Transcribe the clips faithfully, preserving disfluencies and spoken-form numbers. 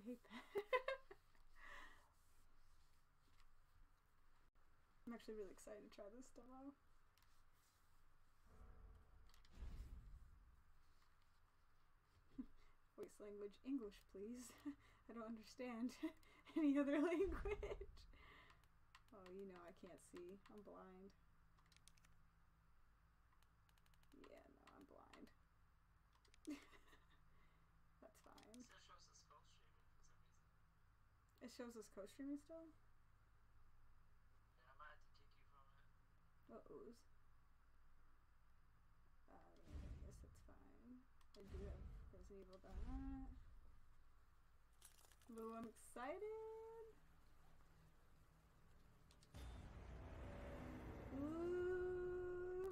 hate that. I'm actually really excited to try this demo. Voice language English, please. I don't understand any other language. Oh, you know I can't see. I'm blind. Yeah, no, I'm blind. That's fine. It still shows us co-streaming for some reason. It shows us co-streaming still? Yeah, I might have to kick you from it. Uh-ohs. Uh, I guess that's fine. I do have Resident Evil done that. Ooh, I'm excited! Ooh!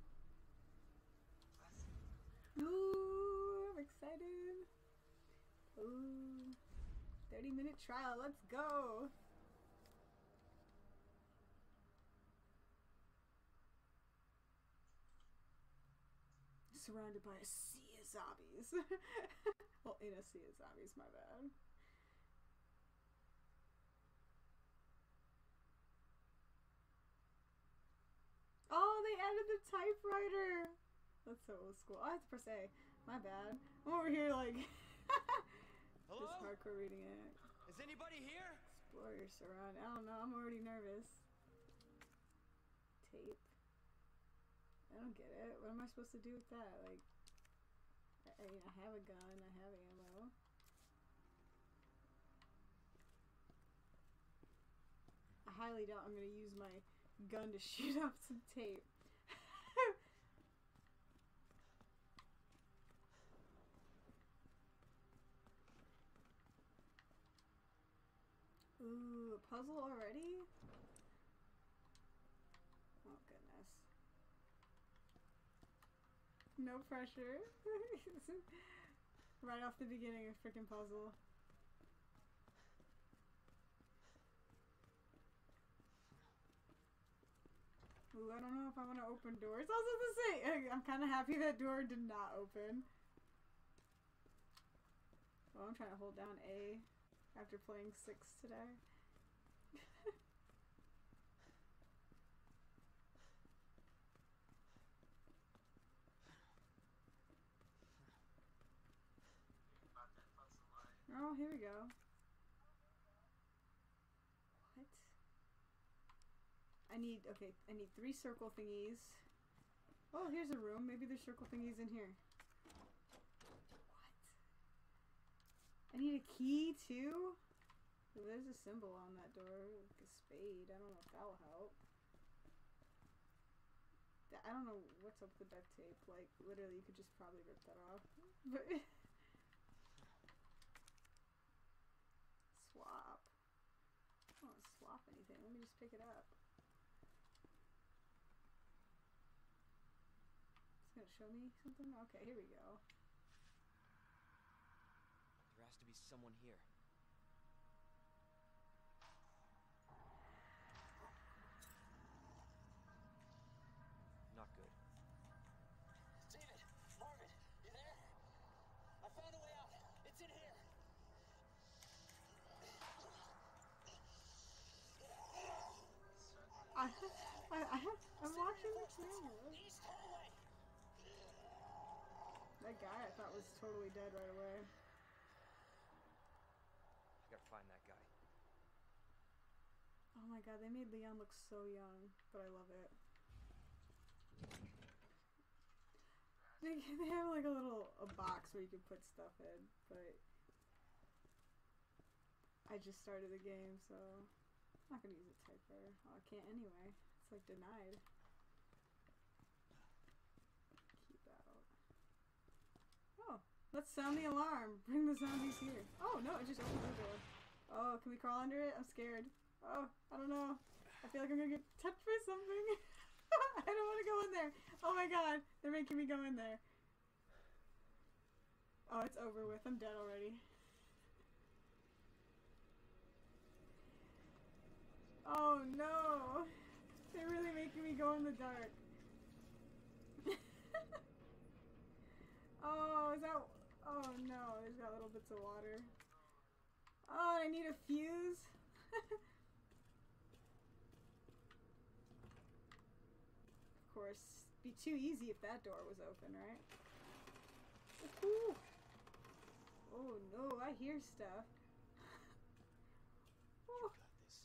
Ooh, I'm excited! Ooh. thirty minute trial, let's go! Surrounded by a sea of zombies. Well, in a sea of zombies, my bad. Oh, they added the typewriter! That's so old school. Oh, I have to press A. My bad. I'm over here like... Hello? Just hardcore reading it. Is anybody here? Explore your surround. I don't know, I'm already nervous. Tape. I don't get it. What am I supposed to do with that? Like, I, I mean, I have a gun, I have ammo. I highly doubt I'm gonna use my gun to shoot up some tape. Ooh, a puzzle already? Oh goodness. No pressure. Right off the beginning, a freaking puzzle. Ooh, I don't know if I want to open doors. I was about to say, I'm kind of happy that door did not open. Well, I'm trying to hold down A after playing six today. Oh, here we go. What? I need, okay, I need three circle thingies. Oh, here's a room. Maybe there's circle thingies in here. What? I need a key too? Well, there's a symbol on that door, like a spade. I don't know if that'll help. I don't know what's up with duct tape. Like, literally, you could just probably rip that off. But swap. I don't want to swap anything. Let me just pick it up. It's gonna show me something? Okay, here we go. There has to be someone here. Not good. David! Marvin! You there? I found a way out! It's in here! I, I, I, I'm watching the camera. East hallway! That guy I thought was totally dead right away. I gotta find that guy. Oh my god, they made Leon look so young, but I love it. They, they have like a little a box where you can put stuff in, but I just started the game, so I'm not gonna use a typewriter. Oh, I can't anyway. It's like denied. Keep out. Oh, let's sound the alarm. Bring the zombies here. Oh no, it just opened the door. Oh, can we crawl under it? I'm scared. Oh, I don't know. I feel like I'm gonna get touched by something. I don't want to go in there. Oh my god, they're making me go in there. Oh, it's over with. I'm dead already. Oh no. They're really making me go in the dark. Oh, is that... Oh no, there's got little bits of water. need a fuse? Of course, be too easy if that door was open, right? Ooh. Oh no, I hear stuff. You got this.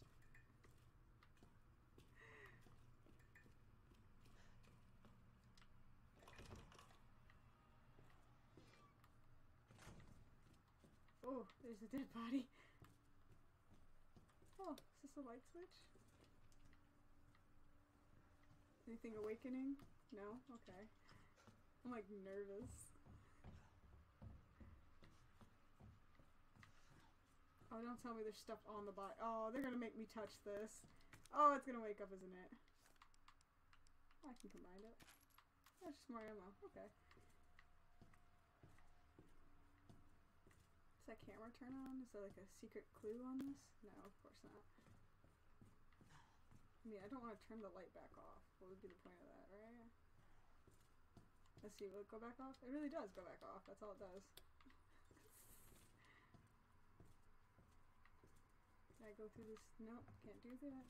Oh, there's a dead body. Oh, is this a light switch? Anything awakening? No? Okay. I'm like nervous. Oh, don't tell me there's stuff on the body. Oh, they're gonna make me touch this. Oh, it's gonna wake up, isn't it? I can combine it. That's just more ammo. Okay. Does that camera turn on? Is there like a secret clue on this? No, of course not. I mean, I don't want to turn the light back off. What would be the point of that, right? Let's see, will it go back off? It really does go back off. That's all it does. Can I go through this? Nope, can't do that.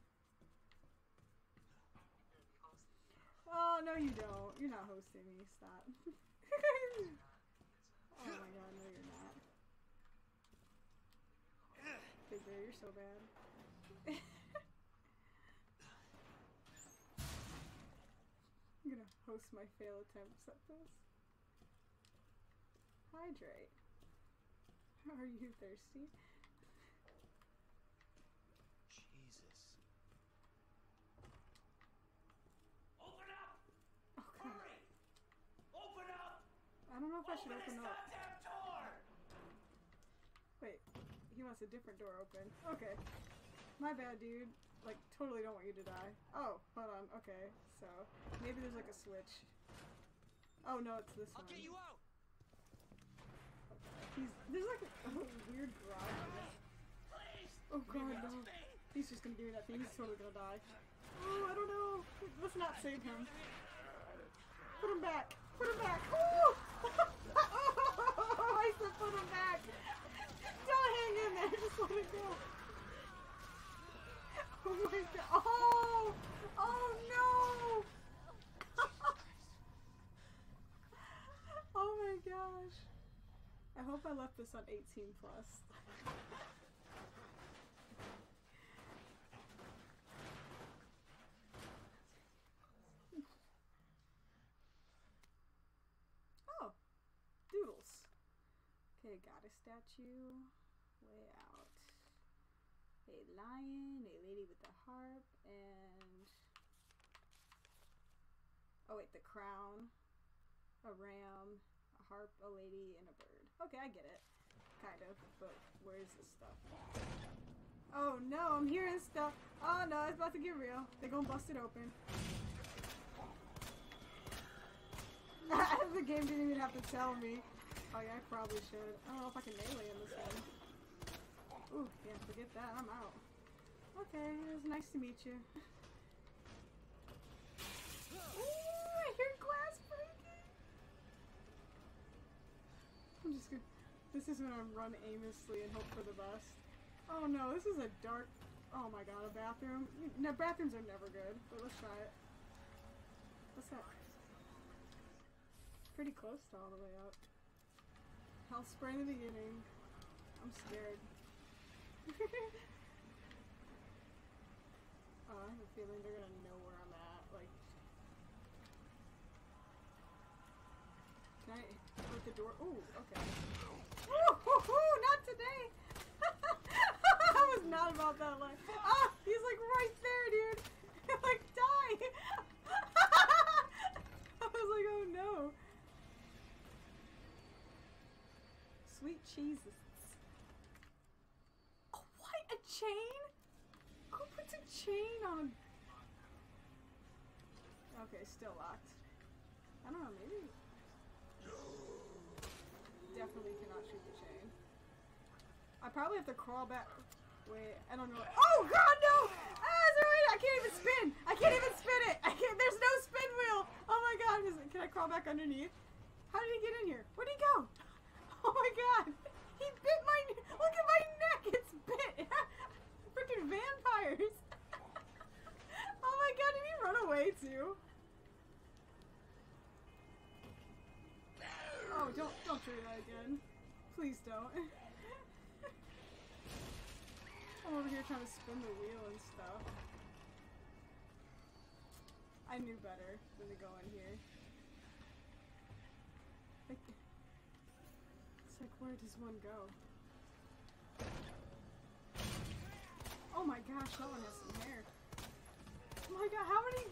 Oh, no you don't. You're not hosting me. Stop. Oh my god, no you're not. Big Bear, you're so bad. I'm gonna host my fail attempts at this. Hydrate. Are you thirsty? Jesus. Open up! Oh, come on. Hurry! Open up! I don't know if I should Open open this up. goddamn door! Wait, he wants a different door open. Okay. My bad, dude. Like, totally don't want you to die. Oh, hold on. Okay, so maybe there's like a switch. Oh no, it's this I'll one. get you out. He's there's like a, a weird garage in this. Please! Oh god, no. He's just gonna give me that thing. He's totally gonna die. Oh, I don't know. Let's not save him. Put him back. Put him back. Oh! I said put him back. Don't hang in there. Just let it go. Oh my god. Oh! Oh no! Oh my gosh. I hope I left this on eighteen plus. Oh! Doodles. Okay, got a statue. Way out. A lion, a lady with a harp, and... Oh wait, the crown, a ram, a harp, a lady, and a bird. Okay, I get it. Kind of, but where's this stuff? Oh no, I'm hearing stuff. Oh no, it's about to get real. They're gonna bust it open. The game didn't even have to tell me. Oh yeah, I probably should. I don't know if I can melee in this one. Ooh, yeah, forget that. I'm out. Okay, it was nice to meet you. Ooh, I hear glass breaking! I'm just gonna... This is when I run aimlessly and hope for the best. Oh no, this is a dark... Oh my god, a bathroom. No, bathrooms are never good, but let's try it. What's that? Pretty close to all the way up. Health spray in the beginning. I'm scared. Oh, I have a feeling they're gonna know where I'm at. Like, can I put the door? Ooh, okay. Ooh, hoo, hoo, not today. I was not about that life. Ah, he's like right there, dude. Like, die. I was like, oh no. Sweet Jesus. Oh, what? A chain? Who puts a chain on? Okay, still locked. I don't know, maybe. Definitely cannot shoot the chain. I probably have to crawl back. Wait, I don't know. Oh god, no! Ah, is there a way? I can't even spin! I can't even spin it! I can't, there's no spin wheel! Oh my god, is it, can I crawl back underneath? How did he get in here? Where'd he go? Oh my god! He bit my... Look at my neck! It's bit! do that again. Please don't. I'm over here trying to spin the wheel and stuff. I knew better than to go in here. Like, it's like, where does one go? Oh my gosh, that one has some hair. Oh my god, how many?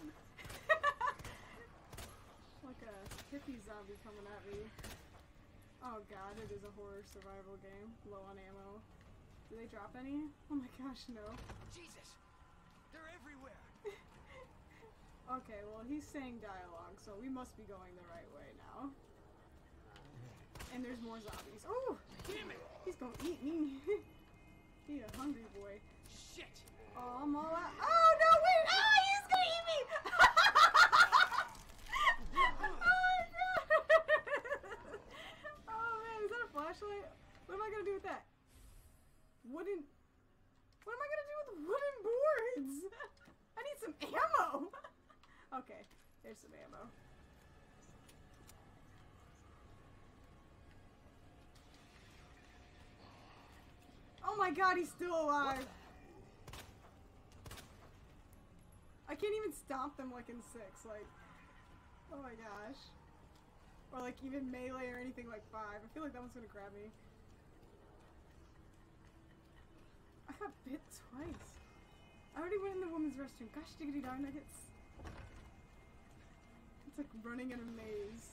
Like a hippie zombie coming at me. Oh god, it is a horror survival game. Low on ammo. Do they drop any? Oh my gosh, no. Jesus! They're everywhere! Okay, well he's saying dialogue, so we must be going the right way now. And there's more zombies. Oh! Damn it! He's gonna eat me. He a hungry boy. Shit! Oh, I'm all out. Oh no, wait! Oh, he's gonna eat me! Oh my god! Oh man, is that a flashlight? What am I gonna do with that? Wooden. What am I gonna do with wooden boards? I need some ammo! Okay, there's some ammo. Oh my god, he's still alive! I can't even stomp them like in six, like, oh my gosh. Or like even melee or anything like five. I feel like that one's gonna grab me. I got bit twice. I already went in the women's restroom. Gosh diggity darn nuggets. It's like running in a maze.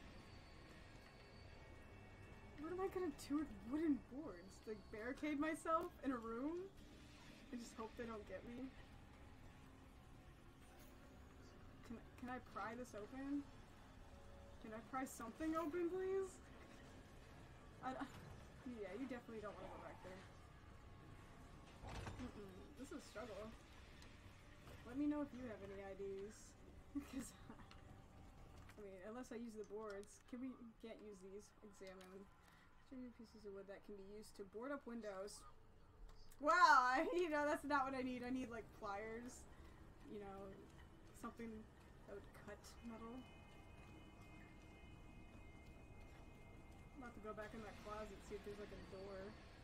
What am I gonna do with wooden boards? Like barricade myself in a room and just hope they don't get me? Can, can I pry this open? Can I pry something open, please? I, yeah, you definitely don't want to go back there. Mm-mm, this is a struggle. Let me know if you have any I Ds. Because, I mean, unless I use the boards. Can we can't use these? Examine. Two pieces of wood that can be used to board up windows. Wow, I, you know, that's not what I need. I need, like, pliers. You know, something that would cut metal. I'm about to go back in that closet and see if there's, like, a door.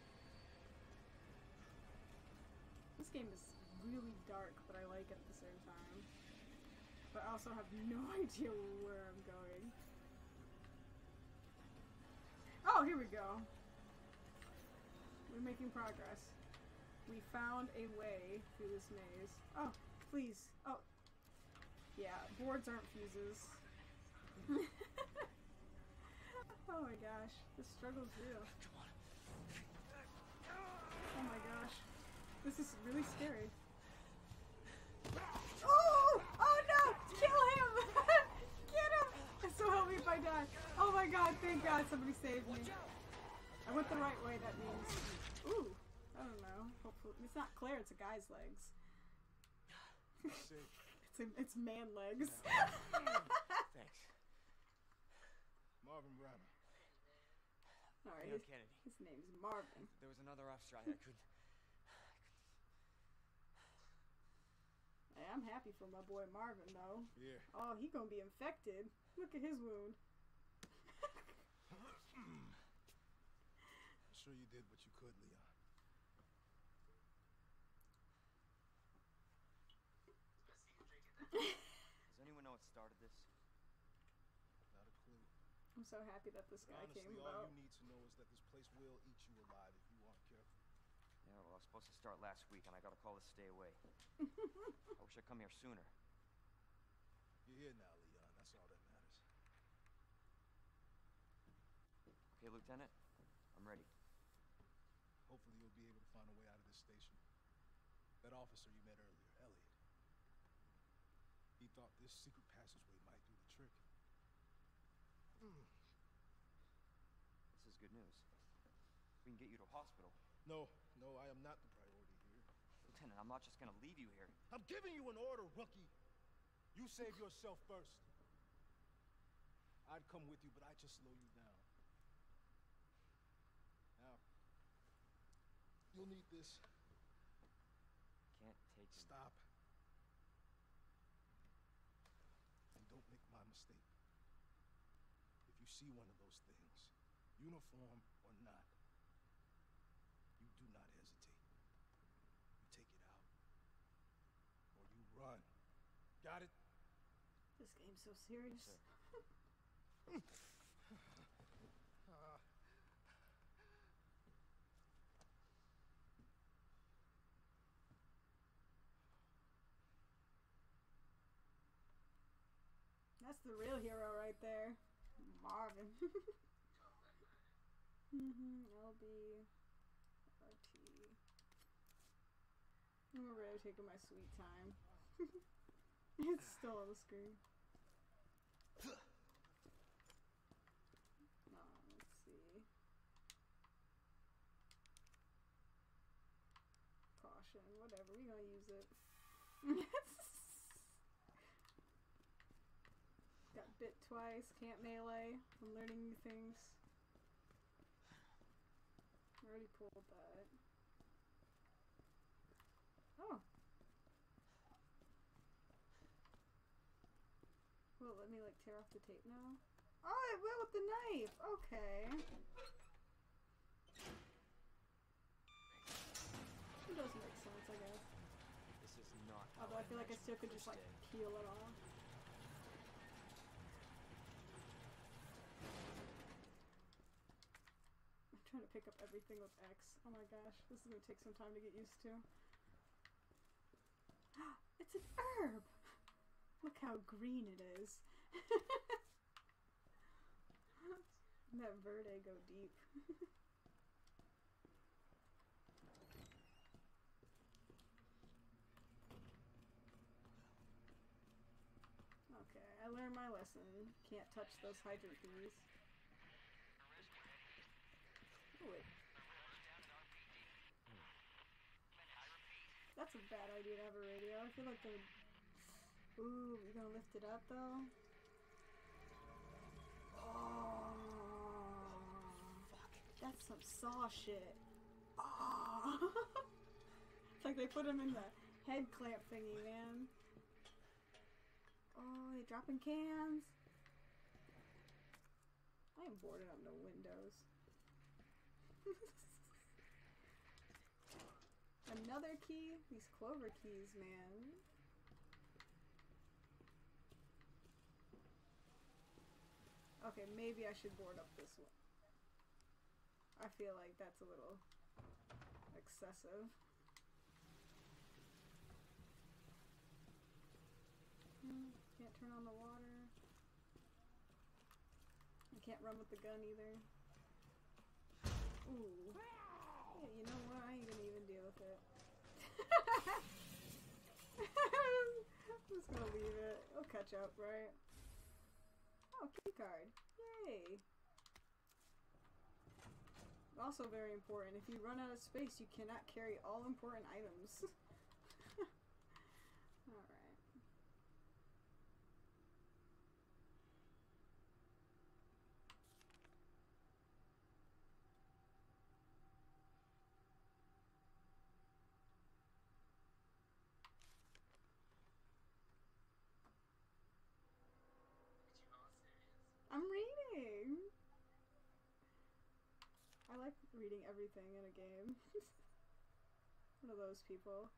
This game is really dark, but I like it at the same time. But I also have no idea where I'm going. Oh, here we go. We're making progress. We found a way through this maze. Oh, please. Oh. Yeah, boards aren't fuses. Oh my gosh. This struggle's real. Oh my gosh. This is really scary. Oh! Oh no! Kill him! Get him! So help me if I die. Oh my god, thank god somebody saved me. I went the right way, that means. Ooh, I don't know. Hopefully, it's not Claire, it's a guy's legs. it's, a, it's man legs. Thanks. Marvin Brown. Alright, Leon his, Kennedy. his name's Marvin. There was another off strike. I couldn't. Hey, I'm happy for my boy Marvin, though. Yeah. Oh, he gonna be infected. Look at his wound. I'm sure you did what you could, Leon. Does anyone know what started this? Not a clue. I'm so happy that this guy Honestly, came all about. you need to know is that this place will eat you alive if you aren't careful. Yeah, well, I was supposed to start last week, and I got a call to stay away. I wish I'd come here sooner. You're here now, Leon. That's all that matters. Okay, Lieutenant, I'm ready. Hopefully you'll be able to find a way out of this station. That officer you met earlier, Elliot. He thought this secret passageway might do the trick. Mm. This is good news. We can get you to a hospital. No, no, I am not the priority here. Lieutenant, I'm not just gonna leave you here. I'm giving you an order, rookie. You save yourself first. I'd come with you, but I just slow you down. Now, you'll need this. Can't take him. Stop. And don't make my mistake. If you see one of those things, uniform or not, you do not hesitate. You take it out, or you run. Got it? This game's so serious. Sir. That's the real hero right there. Marvin. mm-hmm. L B. R T. I'm really taking my sweet time. It's still on the screen. No, let's see. Caution, whatever, we gonna use it. Got bit twice, can't melee. I'm learning new things. I already pulled that. Oh. Will it let me like tear off the tape now? Oh, it will with the knife! Okay. It does make sense, I guess. This is not how Although I feel like I imagined still the could just first like day. peel it off. I'm trying to pick up everything with X. Oh my gosh, this is gonna take some time to get used to. It's an herb! Look how green it is. That verde go deep. Okay, I learned my lesson. Can't touch those hydrant bees. Oh, wait. That's a bad idea to have a radio. I feel like the... Ooh, you're gonna lift it up though? Oh, that's some Saw shit. Oh. It's like they put him in the head clamp thingy, man. Oh, they dropping cans. I am boarding up no windows. Another key? These clover keys, man. Okay, maybe I should board up this one. I feel like that's a little excessive. Hmm, can't turn on the water. I can't run with the gun either. Ooh. Yeah, you know what? I ain't gonna even deal with it. I'm just gonna leave it. It'll catch up, right? Oh, key card. Yay. Also very important, if you run out of space, you cannot carry all important items. Alright. I'm reading! I like reading everything in a game. One of those people.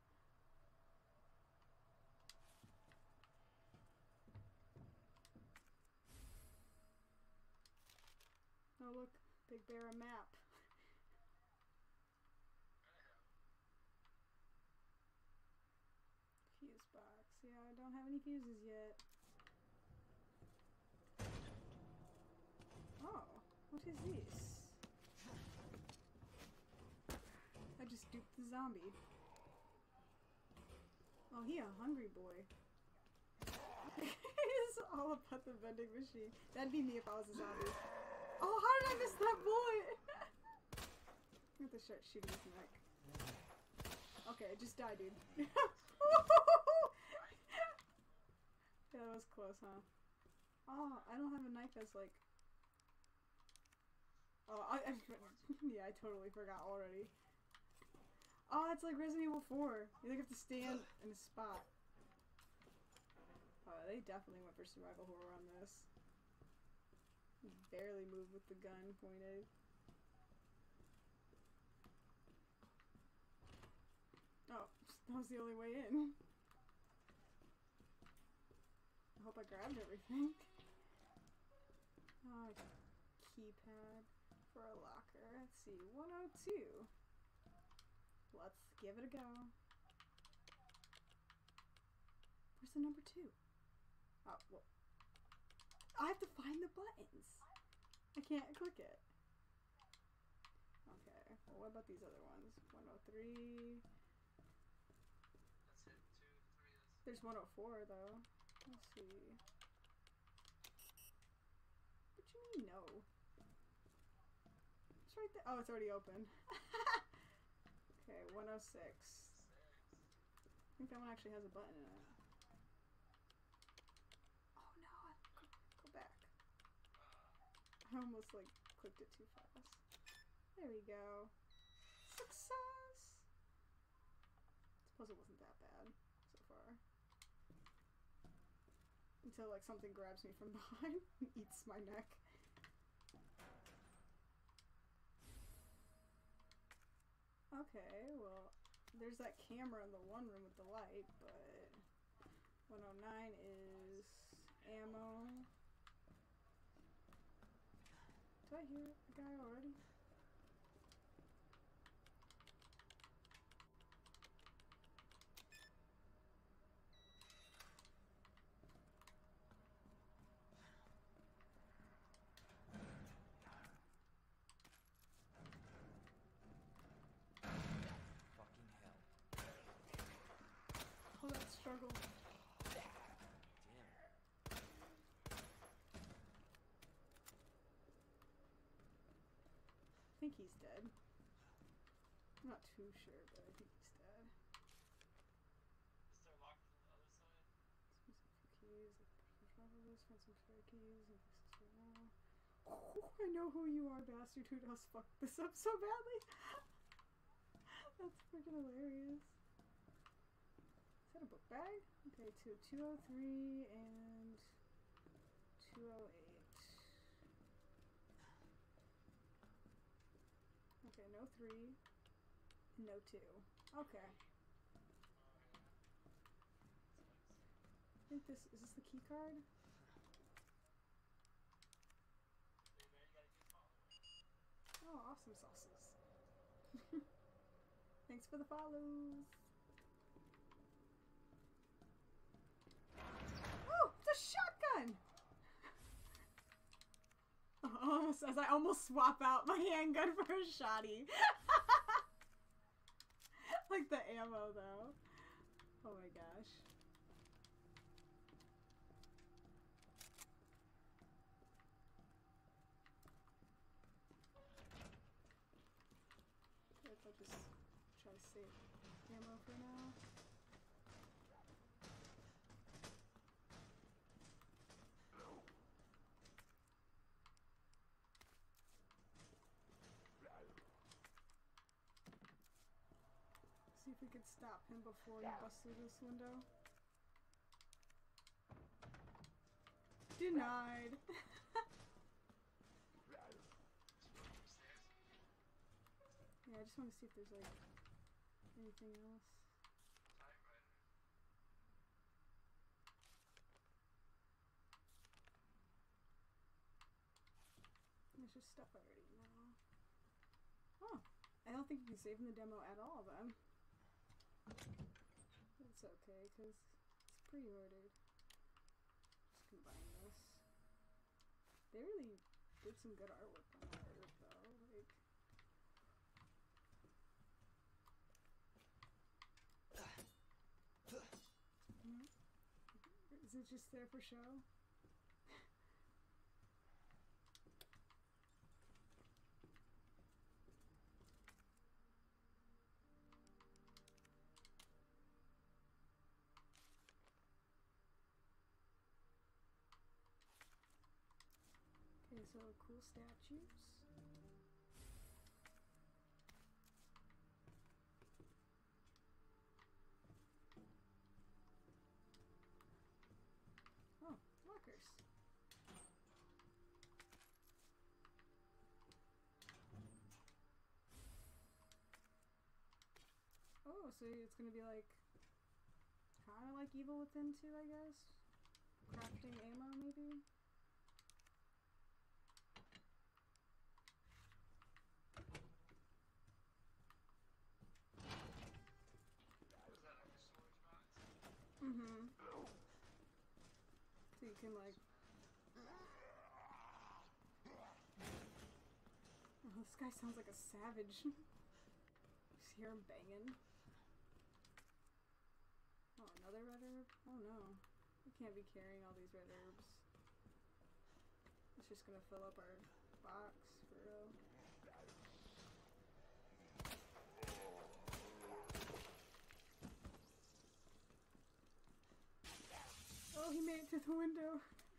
Oh look, Big Bear a map. Fuse box. Yeah, I don't have any fuses yet. Oh, what is this? I just duped the zombie. Oh, he a hungry boy. It's all about the vending machine. That'd be me if I was a zombie. Oh, how did I miss that boy? I'm gonna start shooting his neck. Okay, just die, dude. Yeah, that was close, huh? Oh, I don't have a knife that's like... Oh, I, I, yeah, I totally forgot already. Oh, it's like Resident Evil four. You like have to stand in a spot. Oh, they definitely went for survival horror on this. Barely move with the gun pointed. Oh, that was the only way in. I hope I grabbed everything. Oh, keypad for a locker. Let's see, one oh two. Let's give it a go. Where's the number two? Oh, well. I have to find the buttons. I can't click it. Okay, well, what about these other ones? one oh three. That's it. Two, three. That's There's one oh four, though. Let's see. What do you mean, no? It's right there. Oh, it's already open. Okay, one oh six. six. I think that one actually has a button in it. Oh no, go, go back. I almost like clicked it too fast. There we go. Success! Suppose it wasn't that bad so far. Until like something grabs me from behind and eats my neck. Okay, well, there's that camera in the one room with the light, but one oh nine is ammo. Do I hear a guy already? Fucking hell. Oh, that struggle. Damn. I think he's dead. I'm not too sure, but I think he's dead. Is there locked on the other side? Keys, travel list, find some spare keys, and fix this right now. Oh, I know who you are, bastard. Who does fuck this up so badly? That's freaking hilarious. Is that a book bag? Okay, to two oh three and two oh eight. Okay, no three, and no two. Okay. I think this, is this the key card? Oh, awesome sauces. Thanks for the follows. Oh, it's a shotgun! Almost, as I almost swap out my handgun for a shotty. Like the ammo, though. Oh my gosh. If I just try to save ammo for now. See if we could stop him before he busts through this window. Denied. Yeah, I just want to see if there's like anything else. Typewriter. There's just stuff I already know. Oh, I don't think you can save in the demo at all then. It's okay, because it's pre-ordered. Just combine this. They really did some good artwork on that Earth, though. Like, no? Is it just there for show? Okay, so cool statues. Oh, lockers. Oh, so it's gonna be like, kind of like Evil Within two, I guess? Crafting ammo, maybe? Was that like a storage box? Mm-hmm. So you can like... Oh, this guy sounds like a savage. Just hear him banging. Oh, another red herb? Oh no. We can't be carrying all these red herbs. It's just gonna fill up our box, for real. Oh, he made it through the window.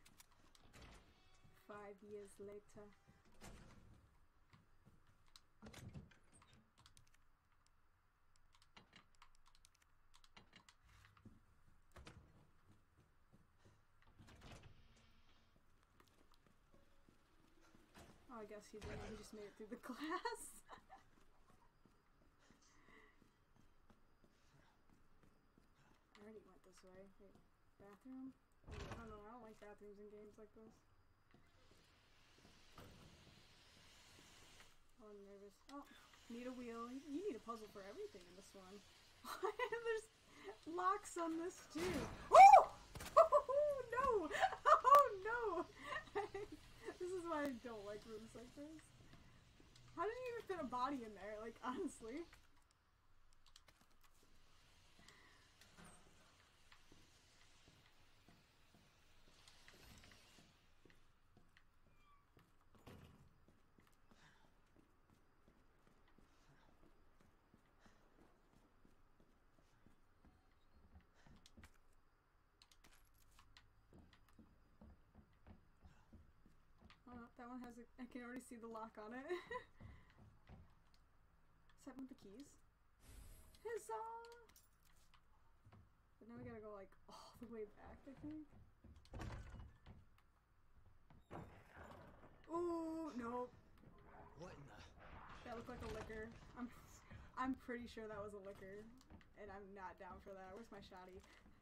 Five years later. Oh, I guess he did. He just made it through the glass. I already went this way. Wait, bathroom? I don't know. I don't like bathrooms in games like this. Oh, I'm nervous. Oh, need a wheel. You need a puzzle for everything in this one. There's locks on this too. Oh! Oh no! Oh no! This is why I don't like rooms like this. How did you even fit a body in there? Like, honestly. Oh, that one has a, I can already see the lock on it. Is that one with the keys? Huzzah! But now we gotta go like all the way back, I think. Ooh, no. What in the? That looked like a liquor. I'm I'm pretty sure that was a liquor. And I'm not down for that. Where's my shotty?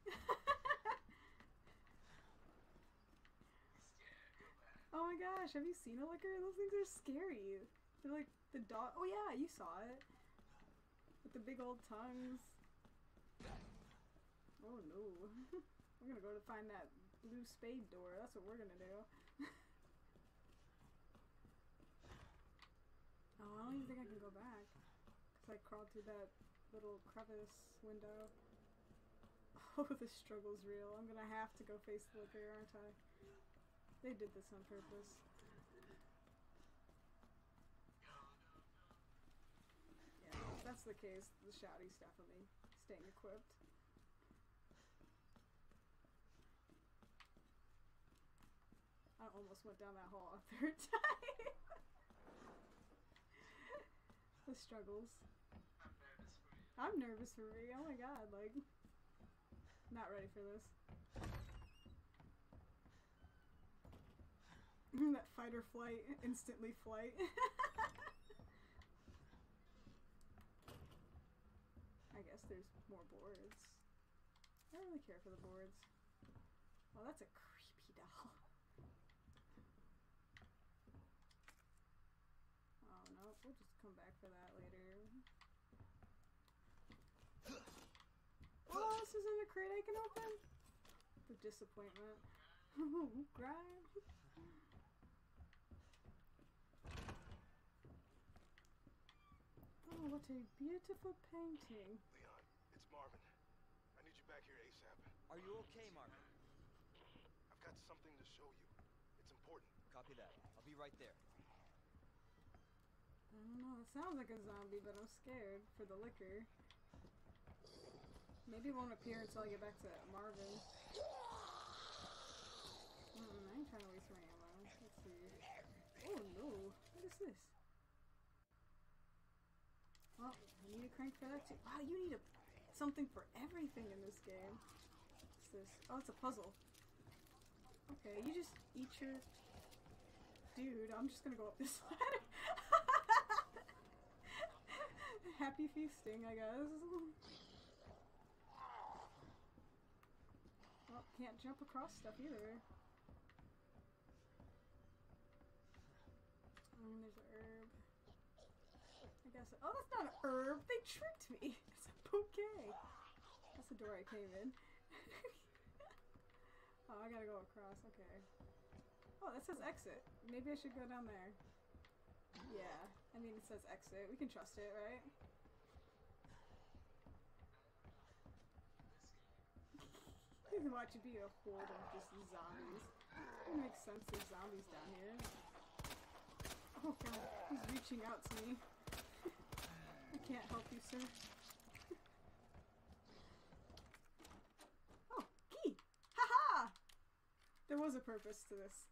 Oh my gosh, have you seen a liquor? Those things are scary. They're like the dog. Oh yeah, you saw it. With the big old tongues. Oh no. We're gonna go to find that blue spade door. That's what we're gonna do. Oh, I don't even think I can go back. Cause I crawled through that little crevice window. Oh, the struggle's real. I'm gonna have to go face the liquor, aren't I? They did this on purpose. Yeah, if that's the case, the shotty's definitely staying equipped. I almost went down that hole a third time. The struggles. I'm nervous for I'm nervous for me. you. Oh my god, like, not ready for this. That fight or flight, instantly flight. I guess there's more boards. I don't really care for the boards. Oh, that's a creepy doll. Oh no, we'll just come back for that later. Oh, this isn't a crate I can open? The disappointment. Ooh, grind. Oh, what a beautiful painting. Leon, it's Marvin. I need you back here ASAP. Are you okay, Marvin? I've got something to show you. It's important. Copy that. I'll be right there. I don't know, it sounds like a zombie, but I'm scared for the liquor. Maybe it won't appear until I get back to Marvin. Mm-mm, I ain't trying to waste my ammo. Let's see. Oh no, what is this? Well, I need a crank for that too. Wow, you need a something for everything in this game. What's this? Oh, it's a puzzle. Okay, you just eat your... Dude, I'm just gonna go up this ladder. Happy feasting, I guess. can't jump across stuff either. I mean, there's an herb. I guess. Oh, that's not an herb! They tricked me! It's a bouquet! That's the door I came in. Oh, I gotta go across. Okay. Oh, that says exit. Maybe I should go down there. Yeah. I mean, it says exit. We can trust it, right? You can watch it be a horde of just zombies. It makes sense there's zombies down here. Oh god, he's reaching out to me. I can't help you, sir. Oh, key! Haha! There was a purpose to this.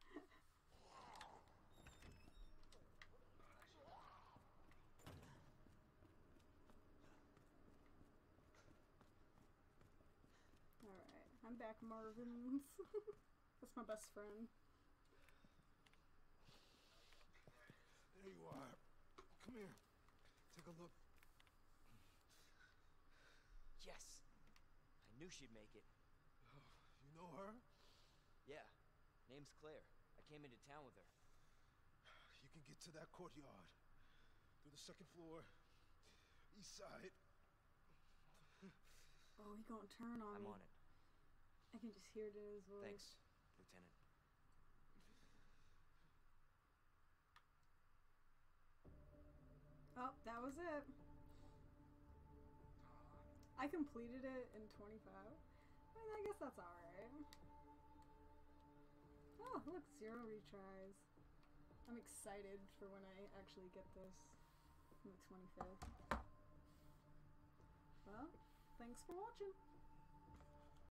Alright, I'm back, Marvins. That's my best friend. There you are. Come here. Take a look. Yes! I knew she'd make it. Oh, you know her? Yeah. Name's Claire. I came into town with her. You can get to that courtyard. Through the second floor. East side. Oh, he gonna turn on I'm me. on it. I can just hear it in his voice. Thanks, Lieutenant. Oh, that was it. I completed it in twenty-five. I mean, I guess that's alright. Oh, look, zero retries. I'm excited for when I actually get this on the twenty-fifth. Well, thanks for watching.